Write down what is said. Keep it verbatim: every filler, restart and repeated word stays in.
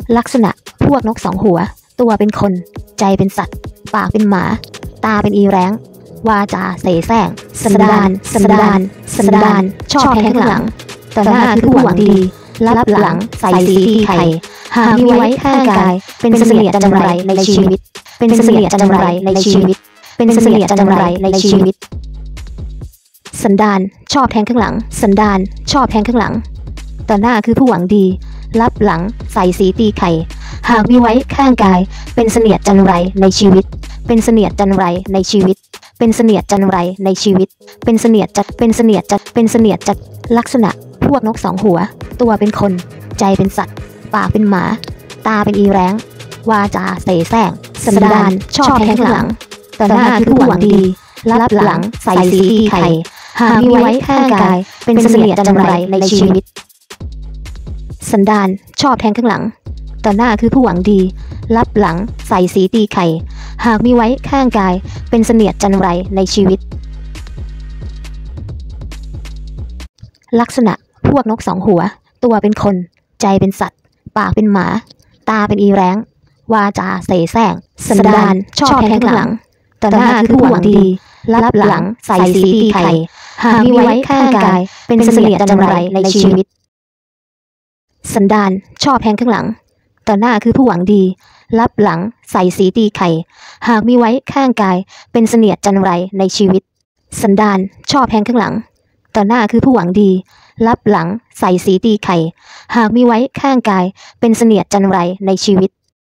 ลักษณะพวกนกสองหัวตัวเป็นคนใจเป็นสัตว์ปากเป็นหมาตาเป็นอีแร้งวาจาเสแสร้งสันดานสันดานสันดานชอบแทงข้างหลังต่อหน้าคือผู้หวังดีลับหลังใส่สีตีไข่หากมีไว้ข้างกายเป็นเสนียดจันไรในชีวิตเป็นเสนียดจันไรในชีวิตเป็นเสนียดจันไรในชีวิตสันดานชอบแทงข้างหลังสันดานชอบแทงข้างหลังต่อหน้าคือผู้หวังดีลับหลังใส่สีตีไข่หากมีไว้ข้างกายเป็นเสนียดจันไรในชีวิตเป็นเสนียดจันไรในชีวิตเป็นเสนียดจันไรในชีวิตเป็นเสนียดจัดเป็นเสนียดจัดเป็นเสนียดจัดลักษณะพวกนกสองหัวตัวเป็นคนใจเป็นสัตว์ปากเป็นหมาตาเป็นอีแร้งวาจาเสแสร้งสันดานชอบแทงข้างหลังต่อหน้าคือผู้หวังดีลับหลังใส่สีตีไข่หากมีไว้ข้างกายเป็นเสนียดจันไรในชีวิตสันดานชอบแทงข้างหลังต่อหน้าคือผู้หวังดีลับหลังใส่สีตีไข่หากมีไว้ข้างกายเป็นเสนียดจันไรในชีวิตลักษณะพวกนกสองหัวตัวเป็นคนใจเป็นสัตว์ปากเป็นหมาตาเป็นอีแร้งวาจาเสแสร้งสันดานชอบแทงข้างหลังต่อหน้าคือผู้หวังดีลับหลังใส่สีตีไข่หากมีไว้ข้างกายเป็นเสนียดจันไรในชีวิตสันดานชอบแทงข้างหลังต่อหน้าคือผู้หวังดีลับหลังใส่สีตีไข่หากมีไว้ข้างกายเป็นเสนียดจันไรในชีวิตสันดานชอบแทงข้างหลังต่อหน้าคือผู้หวังดีลับหลังใส่สีตีไข่หากมีไว้ข้างกายเป็นเสนียดจันไรในชีวิต